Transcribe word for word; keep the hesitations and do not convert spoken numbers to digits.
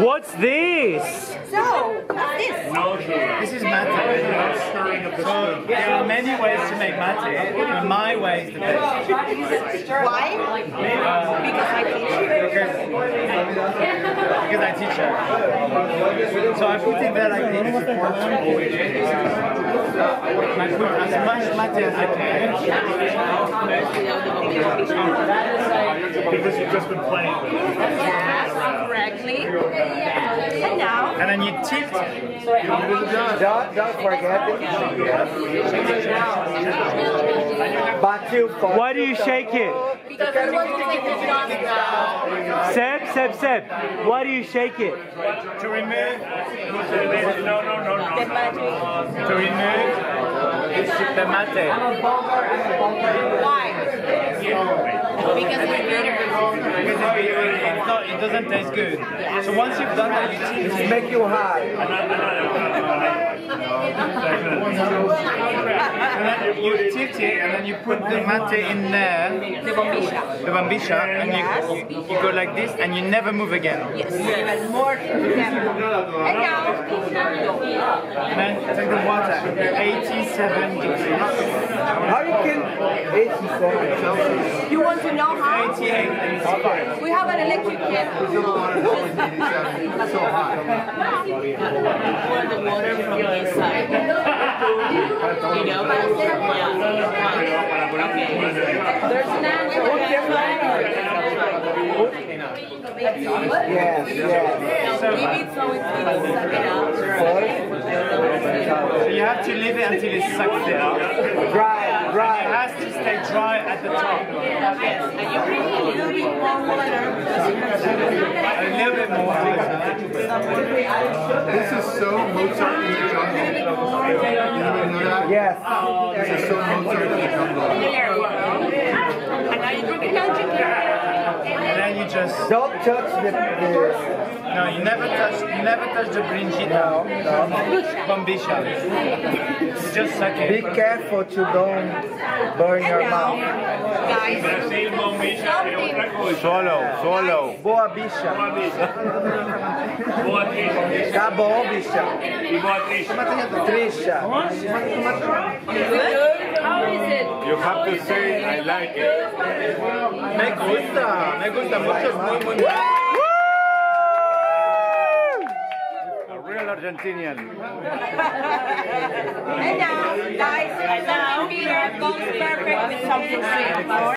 What's this? So, what's this? This is mate. So there are many ways to make mate, but my way is the best. Why? Uh, Because I teach you. because, because I teach her. So I put it there like this. I put as much mate as I can. Because you've just been playing with it. Yes, correctly. And now? And then you tilt. Don't, don't forget it. But you Why do you shake it? Because we want to take the shot now. Seb, Seb, Seb. Why do you shake it? To remove. No, no, no, no. The magic. To remove the mate. Why? Because it's bitter. Because it's, it's not, it doesn't taste good. So once you've done that, you tilt it. make you high. And then you tilt it, and then you put the mate in there, The bombisha. the bambisha, and you, you, you go like this, and you never move again. Yes, even more never. And now? And then take the water, eighty-seven degrees. How you can eighty-seven Celsius? You want to know how? eighty-eight, and it's fine. We have an electric kettle. It's so hot. Pour the water from inside. You know? Yeah. Okay. There's an answer. Yes, yes. So leave it so it suck it out. So you have to leave it until it sucks it out. Dry, It dry. has to stay dry at the top. Yes. And you bring a little bit more water. A little bit more water. This is so Mozart in the jungle. Anybody know that? Yes. This is so Mozart in the jungle. And now you drink it. Now drink it. And then you just Don't touch the, the no, you never touch you never touch the brinjita. Bambisha. You just suck be it. careful to don't burn And your now, mouth. guys, something. Swallow, swallow. Boa bicha. Acabou, bicha. Trisha. How is it? You have to say, I like it. Me gusta, me gusta mucho, es muy muy bueno. A real Argentinian. And now, guys, something bitter goes perfect with something sweet.